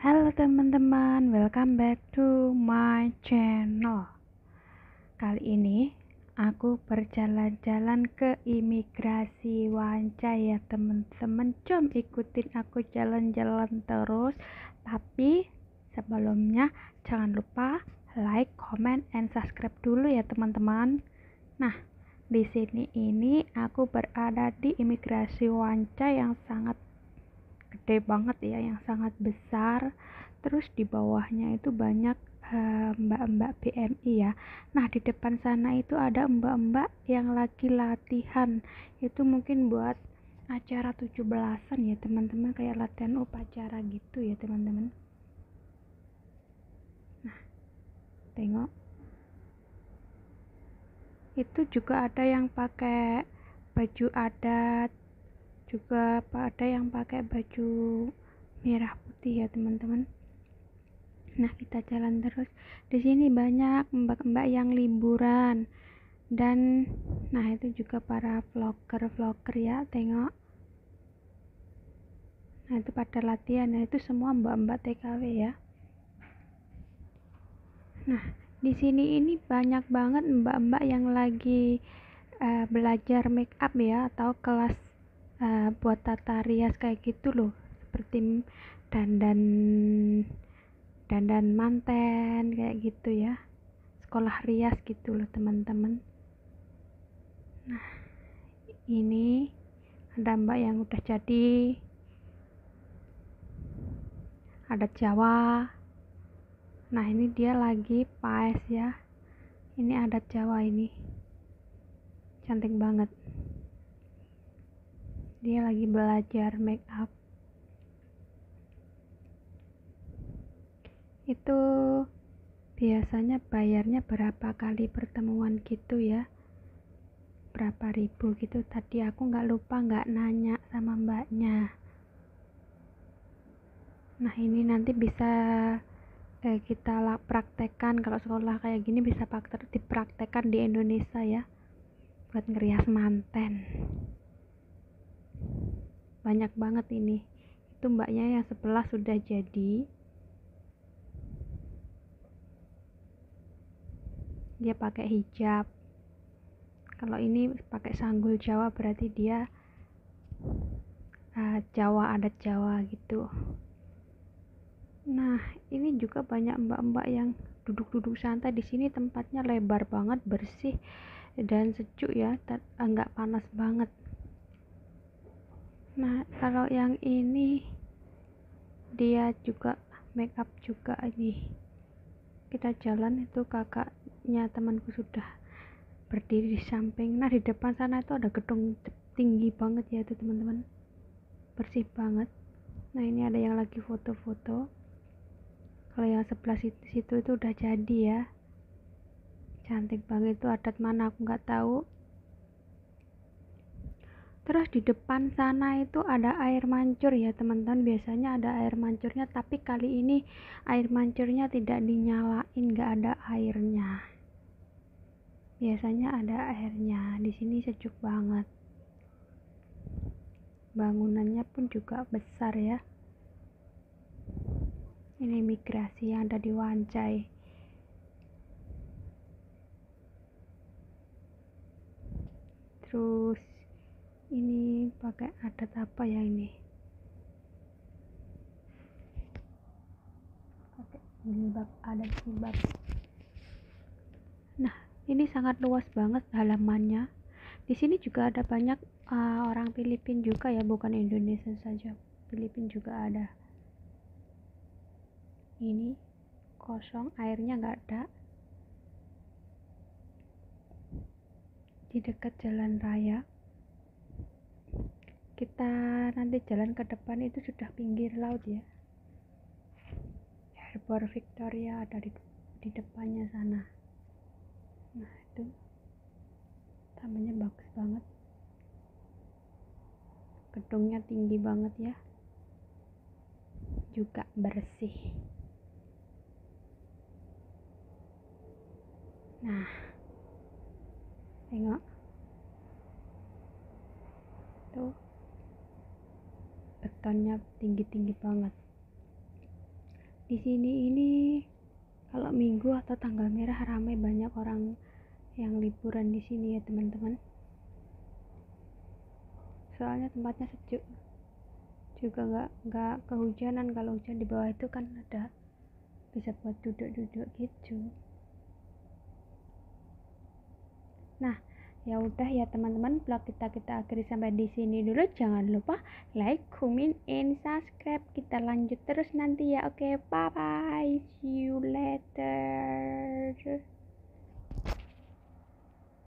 Halo teman-teman, welcome back to my channel. Kali ini aku berjalan-jalan ke imigrasi Wancai ya teman-teman. Jom ikutin aku jalan-jalan terus. Tapi sebelumnya jangan lupa like, comment, and subscribe dulu ya teman-teman. Nah, di sini ini aku berada di imigrasi Wancai yang sangat gede banget ya, yang sangat besar. Terus di bawahnya itu banyak mbak-mbak BMI ya. Nah, di depan sana itu ada mbak-mbak yang lagi latihan. Itu mungkin buat acara 17-an ya teman-teman, kayak latihan upacara gitu ya teman-teman. Nah, tengok. Itu juga ada yang pakai baju adat, juga ada yang pakai baju merah putih ya teman-teman. Nah, kita jalan terus. Di sini banyak mbak-mbak yang liburan. Dan nah, itu juga para vlogger ya, tengok. Nah, itu pada latihan. Nah, itu semua mbak-mbak TKW ya. Nah, di sini ini banyak banget mbak-mbak yang lagi belajar make up ya, atau kelas buat tata rias kayak gitu loh. Seperti dandan manten kayak gitu ya, sekolah rias gitu loh teman-teman. Nah, ini ada mbak yang udah jadi adat Jawa. Nah, ini dia lagi paes ya, ini adat Jawa, ini cantik banget, dia lagi belajar make up. Itu biasanya bayarnya berapa kali pertemuan gitu ya, berapa ribu gitu. Tadi aku nggak nanya sama mbaknya. Nah, ini nanti bisa kita praktekkan. Kalau sekolah kayak gini bisa dipraktekkan di Indonesia ya, buat ngerias manten. Banyak banget ini. Itu mbaknya yang sebelah sudah jadi, dia pakai hijab. Kalau ini pakai sanggul Jawa, berarti dia Jawa, adat Jawa gitu. Nah, ini juga banyak mbak-mbak yang duduk-duduk santai. Di sini tempatnya lebar banget, bersih dan sejuk ya, enggak panas banget. Nah, kalau yang ini dia juga make up juga. Ini kita jalan, itu kakaknya temanku sudah berdiri di samping. Nah, di depan sana itu ada gedung tinggi banget ya itu teman-teman, bersih banget. Nah, ini ada yang lagi foto-foto. Kalau yang sebelah situ itu udah jadi ya, cantik banget. Itu adat mana aku nggak tahu. Terus di depan sana itu ada air mancur ya teman-teman. Biasanya ada air mancurnya, tapi kali ini air mancurnya tidak dinyalain, nggak ada airnya. Biasanya ada airnya. Di sini sejuk banget. Bangunannya pun juga besar ya. Ini imigrasi yang ada di Wancai. Terus ini pakai adat apa ya ini? Pakai jilbab, adat jilbab. Nah, ini sangat luas banget halamannya. Di sini juga ada banyak orang Filipina juga ya, bukan Indonesia saja, Filipina juga ada. Ini kosong, airnya nggak ada. Di dekat jalan raya. Kita nanti jalan ke depan itu sudah pinggir laut ya. Harbor Victoria ada di depannya sana. Nah, itu tamannya bagus banget. Gedungnya tinggi banget ya. Juga bersih. Nah, tengok. Tuh. Betonnya tinggi-tinggi banget. Di sini ini kalau minggu atau tanggal merah ramai, banyak orang yang liburan di sini ya teman-teman. Soalnya tempatnya sejuk, juga nggak kehujanan. Kalau hujan di bawah itu kan ada bisa buat duduk-duduk gitu. Nah, ya udah ya teman-teman, vlog kita akhiri sampai di sini dulu. Jangan lupa like, comment, and subscribe. Kita lanjut terus nanti ya. Oke, bye bye. See you later.